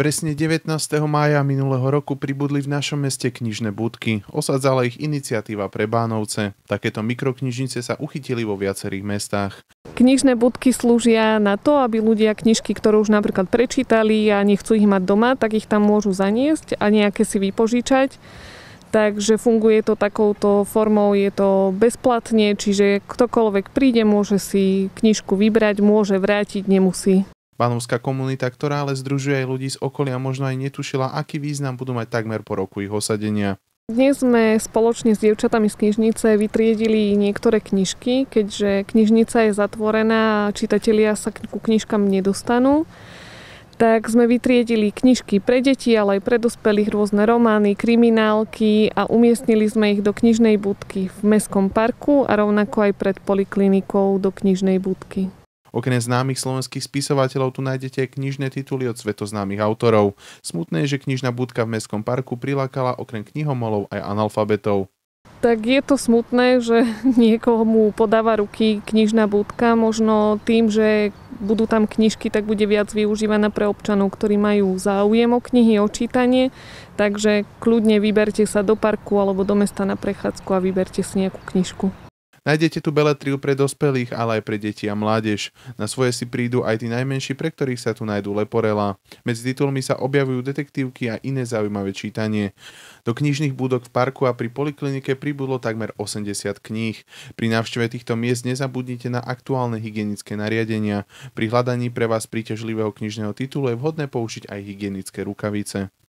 Presne 19. mája minulého roku pribudli v našom meste knižné budky. Osadzala ich iniciatíva pre Bánovce. Takéto mikroknižnice sa uchytili vo viacerých mestách. Knižné budky slúžia na to, aby ľudia knižky, ktoré už napríklad prečítali a nechcú ich mať doma, tak ich tam môžu zaniesť a nejaké si vypožičať. Takže funguje to takouto formou, je to bezplatne, čiže ktokoľvek príde, môže si knižku vybrať, môže vrátiť, nemusí. Bánovská komunita, ktorá ale združuje aj ľudí z okolia, možno aj netušila, aký význam budú mať takmer po roku ich osadenia. Dnes sme spoločne s dievčatami z knižnice vytriedili niektoré knižky, keďže knižnica je zatvorená a čitatelia sa ku knižkám nedostanú. Tak sme vytriedili knižky pre deti, ale aj pre dospelých, rôzne romány, kriminálky a umiestnili sme ich do knižnej budky v Mestskom parku a rovnako aj pred poliklinikou do knižnej budky. Okrem známych slovenských spisovateľov tu nájdete aj knižné tituly od svetoznámych autorov. Smutné je, že knižná budka v Mestskom parku prilákala okrem knihomolov aj analfabetov. Tak je to smutné, že niekomu podáva ruky knižná budka, možno tým, že budú tam knižky, tak bude viac využívaná pre občanov, ktorí majú záujem o knihy, o čítanie. Takže kľudne vyberte sa do parku alebo do mesta na prechádzku a vyberte si nejakú knižku. Nájdete tu beletriu pre dospelých, ale aj pre deti a mládež. Na svoje si prídu aj tí najmenší, pre ktorých sa tu nájdú leporelá. Medzi titulmi sa objavujú detektívky a iné zaujímavé čítanie. Do knižných búdok v parku a pri poliklinike pribudlo takmer 80 kníh. Pri návšteve týchto miest nezabudnite na aktuálne hygienické nariadenia. Pri hľadaní pre vás príťažlivého knižného titulu je vhodné použiť aj hygienické rukavice.